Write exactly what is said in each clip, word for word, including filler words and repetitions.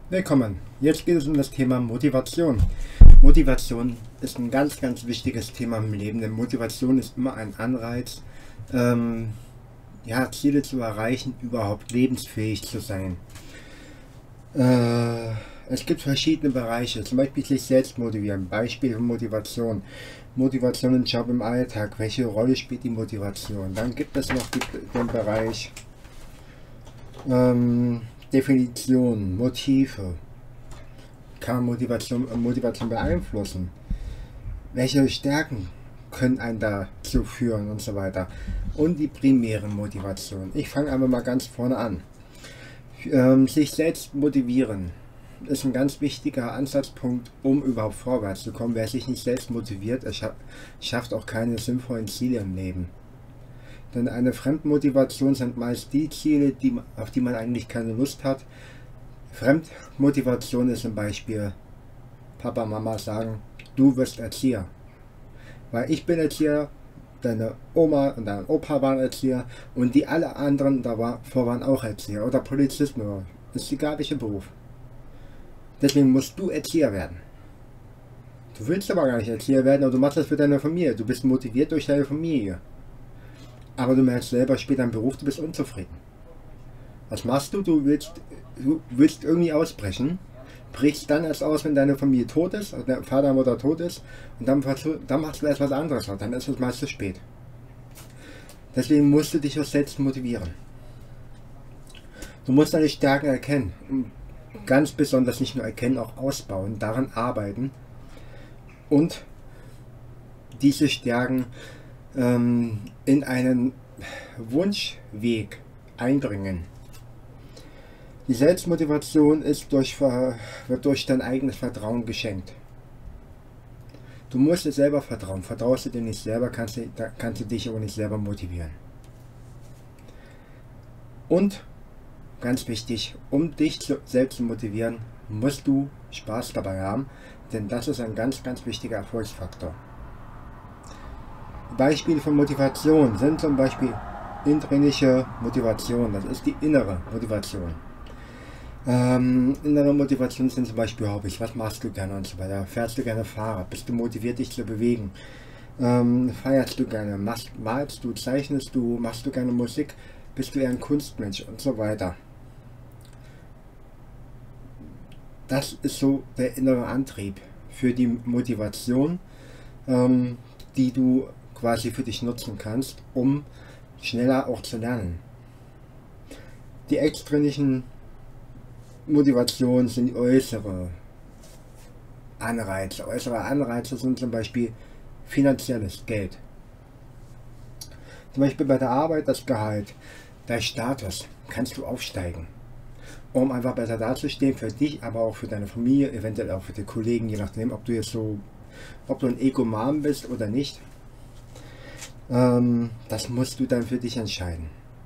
Willkommen. Jetzt geht es um das Thema Motivation. Motivation ist ein ganz, ganz wichtiges Thema im Leben, denn Motivation ist immer ein Anreiz, ähm, ja, Ziele zu erreichen, überhaupt lebensfähig zu sein. Äh, es gibt verschiedene Bereiche, zum Beispiel sich selbst motivieren, Beispiel für Motivation. Motivation im Job, im Alltag, welche Rolle spielt die Motivation? Dann gibt es noch die, den Bereich ähm, Definition, Motive. Kann Motivation, Motivation beeinflussen? Welche Stärken können einen dazu führen und so weiter? Und die primäre Motivation. Ich fange einfach mal ganz vorne an. Ähm, sich selbst motivieren ist ein ganz wichtiger Ansatzpunkt, um überhaupt vorwärts zu kommen. Wer sich nicht selbst motiviert, er scha schafft auch keine sinnvollen Ziele im Leben. Denn eine Fremdmotivation sind meist die Ziele, die, auf die man eigentlich keine Lust hat. Fremdmotivation ist zum Beispiel Papa, Mama sagen, du wirst Erzieher. Weil ich bin Erzieher, deine Oma und dein Opa waren Erzieher und die alle anderen davor waren auch Erzieher oder Polizisten oder ist egal welcher Beruf. Deswegen musst du Erzieher werden. Du willst aber gar nicht Erzieher werden, aber du machst das für deine Familie. Du bist motiviert durch deine Familie. Aber du merkst selber später im Beruf, du bist unzufrieden. Was machst du? Du willst, du willst irgendwie ausbrechen, brichst dann erst aus, wenn deine Familie tot ist, also der Vater, Mutter tot ist, und dann, dann machst du erst was anderes, und dann ist es meist zu spät. Deswegen musst du dich auch selbst motivieren. Du musst deine Stärken erkennen, und ganz besonders nicht nur erkennen, auch ausbauen, daran arbeiten und diese Stärken ähm, in einen Wunschweg einbringen. Die Selbstmotivation ist durch, wird durch dein eigenes Vertrauen geschenkt. Du musst dir selber vertrauen. Vertraust du dir nicht selber, kannst du, kannst du dich aber nicht selber motivieren. Und, ganz wichtig, um dich zu, selbst zu motivieren, musst du Spaß dabei haben, denn das ist ein ganz, ganz wichtiger Erfolgsfaktor. Beispiele von Motivation sind zum Beispiel intrinsische Motivation, das ist die innere Motivation. Ähm, innere Motivation sind zum Beispiel Hobbys, was machst du gerne und so weiter. Fährst du gerne Fahrrad, bist du motiviert dich zu bewegen, ähm, feierst du gerne, machst, malst du, zeichnest du, machst du gerne Musik, bist du eher ein Kunstmensch und so weiter. Das ist so der innere Antrieb für die Motivation, ähm, die du quasi für dich nutzen kannst, um schneller auch zu lernen. Die extrinsischen Motivation sind äußere Anreize. Äußere Anreize sind zum Beispiel finanzielles Geld. Zum Beispiel bei der Arbeit das Gehalt, der Status, kannst du aufsteigen, um einfach besser dazustehen für dich, aber auch für deine Familie, eventuell auch für die Kollegen, je nachdem, ob du jetzt so, ob du ein Egoman bist oder nicht. Ähm, das musst du dann für dich entscheiden.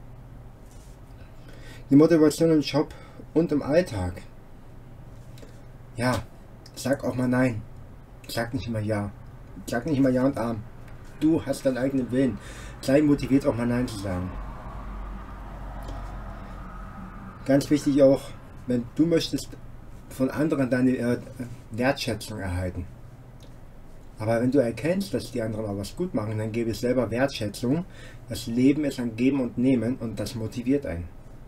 Die Motivation im Job und im Alltag. Ja, sag auch mal nein. Sag nicht immer ja. Sag nicht immer ja und arm. Du hast deinen eigenen Willen. Sei motiviert auch mal nein zu sagen. Ganz wichtig auch, wenn du möchtest von anderen deine äh, Wertschätzung erhalten. Aber wenn du erkennst, dass die anderen auch was gut machen, dann gebe es selber Wertschätzung. Das Leben ist ein Geben und Nehmen und das motiviert einen.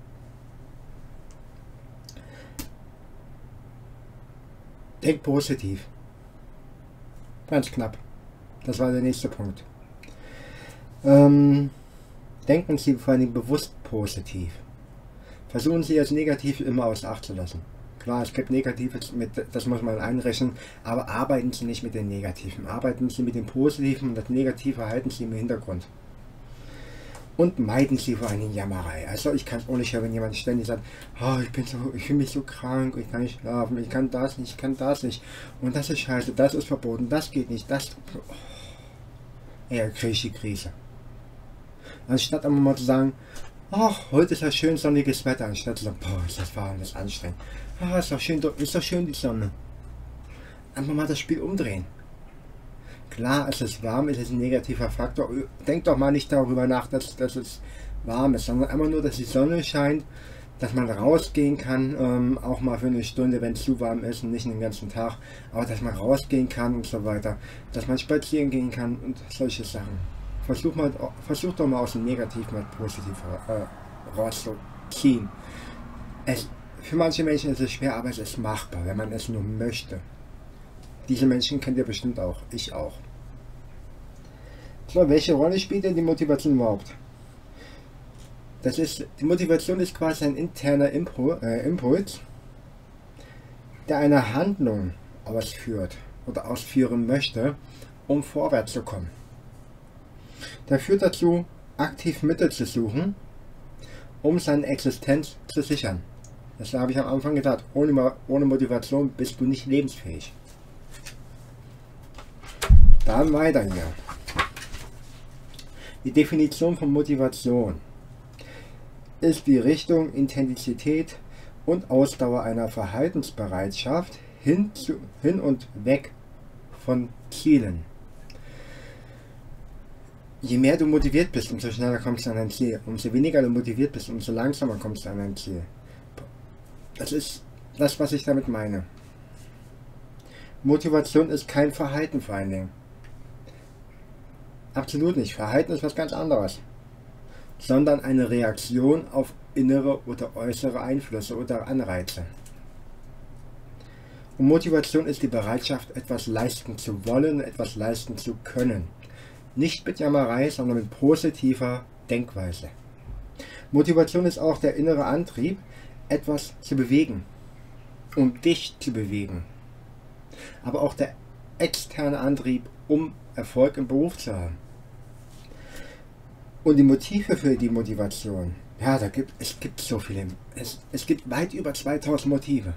Denk positiv. Ganz knapp. Das war der nächste Punkt. Ähm, denken Sie vor allem bewusst positiv. Versuchen Sie das Negative immer außer Acht zu lassen. Klar, es gibt Negatives, mit, das muss man einrechnen, aber arbeiten Sie nicht mit den Negativen. Arbeiten Sie mit dem Positiven und das Negative halten Sie im Hintergrund. Und meiden Sie vor allem Jammerei. Also ich kann es auch nicht hören, wenn jemand ständig sagt, oh, ich bin so, ich fühle mich so krank, ich kann nicht schlafen, ich kann das nicht, ich kann das nicht. Und das ist scheiße, das ist verboten, das geht nicht, das. Oh. Ja, kriege ich die Krise. Anstatt einmal mal zu sagen, ach, heute ist ja schön sonniges Wetter, anstatt zu sagen, boah, ist das warm, das ist anstrengend. Ah, ist doch schön, ist doch schön die Sonne. Einfach mal das Spiel umdrehen. Klar, es ist warm, es ist ein negativer Faktor. Denk doch mal nicht darüber nach, dass, dass es warm ist, sondern einfach nur, dass die Sonne scheint, dass man rausgehen kann, ähm, auch mal für eine Stunde, wenn es zu warm ist und nicht den ganzen Tag, aber dass man rausgehen kann und so weiter, dass man spazieren gehen kann und solche Sachen. Versuch, mal, versuch doch mal aus dem Negativen mal positiv äh, rauszuziehen. Es, für manche Menschen ist es schwer, aber es ist machbar, wenn man es nur möchte. Diese Menschen kennt ihr bestimmt auch, ich auch. So, welche Rolle spielt denn die Motivation überhaupt? Das ist, die Motivation ist quasi ein interner Impuls, äh, Impuls, der eine Handlung ausführt oder ausführen möchte, um vorwärts zu kommen. Der führt dazu, aktiv Mittel zu suchen, um seine Existenz zu sichern. Das habe ich am Anfang gesagt, ohne, ohne Motivation bist du nicht lebensfähig. Dann weiter hier. Die Definition von Motivation ist die Richtung, Intensität und Ausdauer einer Verhaltensbereitschaft hin, zu, hin und weg von Zielen. Je mehr du motiviert bist, umso schneller kommst du an dein Ziel. Umso weniger du motiviert bist, umso langsamer kommst du an dein Ziel. Das ist das, was ich damit meine. Motivation ist kein Verhalten vor allen Dingen. Absolut nicht. Verhalten ist was ganz anderes. Sondern eine Reaktion auf innere oder äußere Einflüsse oder Anreize. Und Motivation ist die Bereitschaft, etwas leisten zu wollen, etwas leisten zu können. Nicht mit Jammerei, sondern mit positiver Denkweise. Motivation ist auch der innere Antrieb, etwas zu bewegen, um dich zu bewegen. Aber auch der externe Antrieb, um Erfolg im Beruf zu haben. Und die Motive für die Motivation, ja, da gibt, es gibt so viele, es, es gibt weit über zweitausend Motive.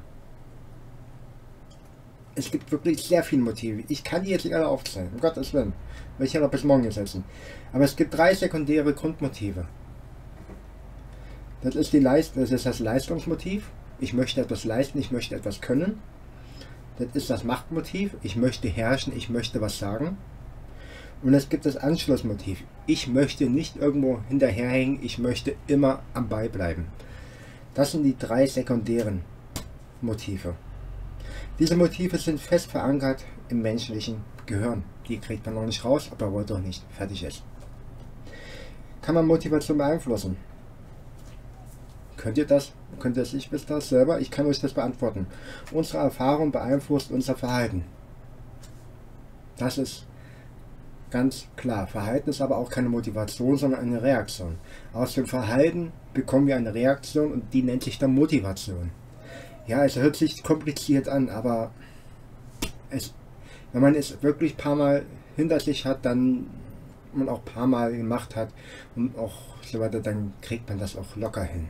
Es gibt wirklich sehr viele Motive. Ich kann die jetzt nicht alle aufzählen, um Gottes Willen. Will ich ja noch bis morgen setzen. Aber es gibt drei sekundäre Grundmotive. Das ist, die Leist das ist das Leistungsmotiv. Ich möchte etwas leisten, ich möchte etwas können. Das ist das Machtmotiv. Ich möchte herrschen, ich möchte was sagen. Und es gibt das Anschlussmotiv. Ich möchte nicht irgendwo hinterherhängen, ich möchte immer am Ball bleiben. Das sind die drei sekundären Motive. Diese Motive sind fest verankert im menschlichen Gehirn. Die kriegt man noch nicht raus, aber wollte doch nicht. Fertig ist. Kann man Motivation beeinflussen? Könnt ihr das? Könnt ihr es? Ich wisst das selber? Ich kann euch das beantworten. Unsere Erfahrung beeinflusst unser Verhalten. Das ist ganz klar. Verhalten ist aber auch keine Motivation, sondern eine Reaktion. Aus dem Verhalten bekommen wir eine Reaktion und die nennt sich dann Motivation. Ja, es hört sich kompliziert an, aber es, wenn man es wirklich ein paar Mal hinter sich hat, dann man auch ein paar Mal gemacht hat und auch so weiter, dann kriegt man das auch locker hin.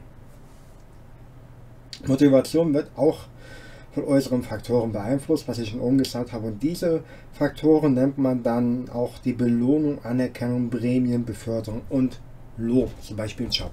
Motivation wird auch von äußeren Faktoren beeinflusst, was ich schon oben gesagt habe. Und diese Faktoren nennt man dann auch die Belohnung, Anerkennung, Prämien, Beförderung und Lob, zum Beispiel im Job.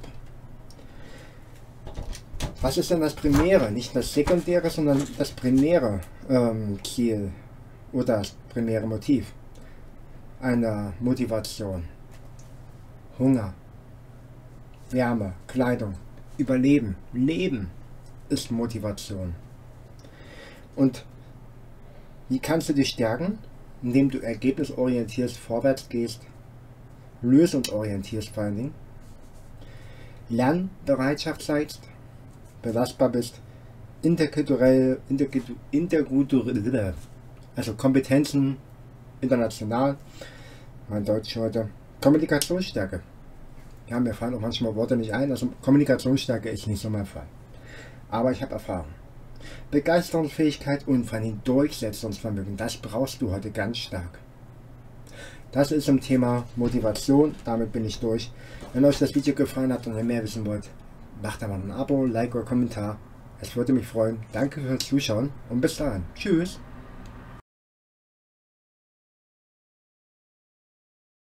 Was ist denn das primäre? Nicht das sekundäre, sondern das primäre ähm, Ziel oder das primäre Motiv einer Motivation. Hunger, Wärme, Kleidung, Überleben, Leben ist Motivation. Und wie kannst du dich stärken? Indem du ergebnisorientiert vorwärts gehst, lösungsorientiert vor allen Dingen, Lernbereitschaft zeigst, belastbar bist, interkulturell, interkulturell, also Kompetenzen international, mein Deutsch heute, Kommunikationsstärke. Ja, mir fallen auch manchmal Worte nicht ein, also Kommunikationsstärke ist nicht so mein Fall. Aber ich habe Erfahrung. Begeisterungsfähigkeit und vor allem Durchsetzungsvermögen, das brauchst du heute ganz stark. Das ist zum Thema Motivation, damit bin ich durch. Wenn euch das Video gefallen hat und ihr mehr wissen wollt, macht aber ein Abo, Like oder Kommentar. Es würde mich freuen. Danke fürs Zuschauen und bis dahin. Tschüss.